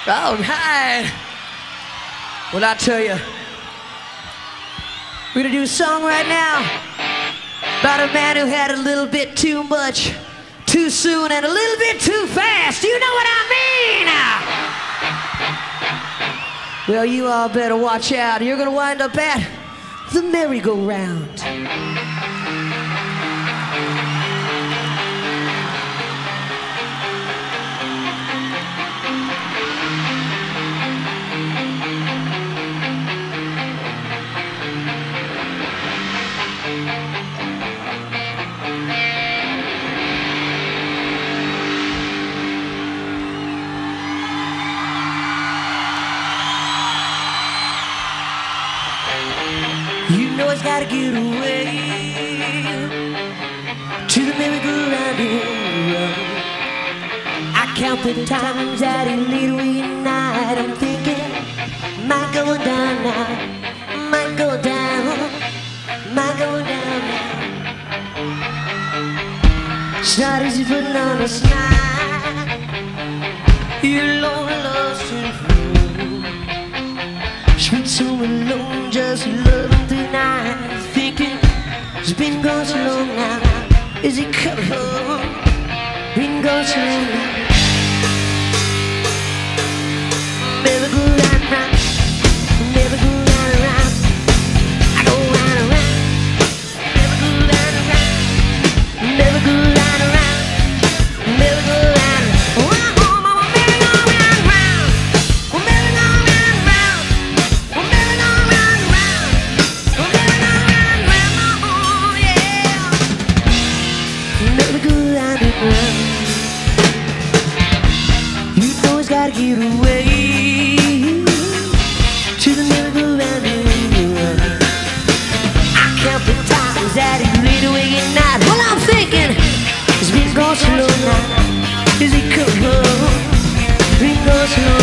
All right. Well, I tell you, we're gonna do a song right now about a man who had a little bit too much, too soon, and a little bit too fast. You know what I mean? Well, you all better watch out. You're gonna wind up at the merry-go-round. You know it's gotta get away to the merry-go-round in the road. I count the times that he lead away at night. I'm thinking, might go down now, might go down, might go down now. It's not easy putting on a smile. You're lonely, lost and blue. Spent so alone, just loving through night, thinking it's been gone so long now. Is he coming home? Been gone so long now. Never go round and round, never go round and round. I go round and round, never go round and round, never go round and round, never go round and round. You know it's gotta get away to the merry-go-round. I count the times that he laid away at night. Well, I'm thinking it's been gone so long now. Is he coming home? Been gone so long.